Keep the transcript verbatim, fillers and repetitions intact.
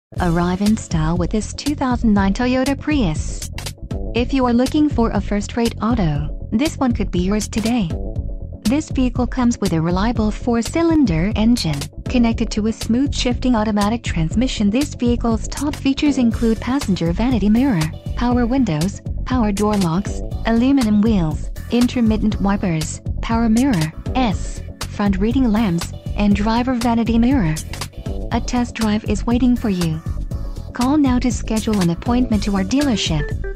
Arrive in style with this two thousand nine Toyota Prius. If you are looking for a first-rate auto, this one could be yours today. This vehicle comes with a reliable four-cylinder engine, connected to a smooth shifting automatic transmission. This vehicle's top features include passenger vanity mirror, power windows, power door locks, aluminum wheels, intermittent wipers, power mirror, S, front reading lamps, and driver vanity mirror. A test drive is waiting for you. Call now to schedule an appointment to our dealership.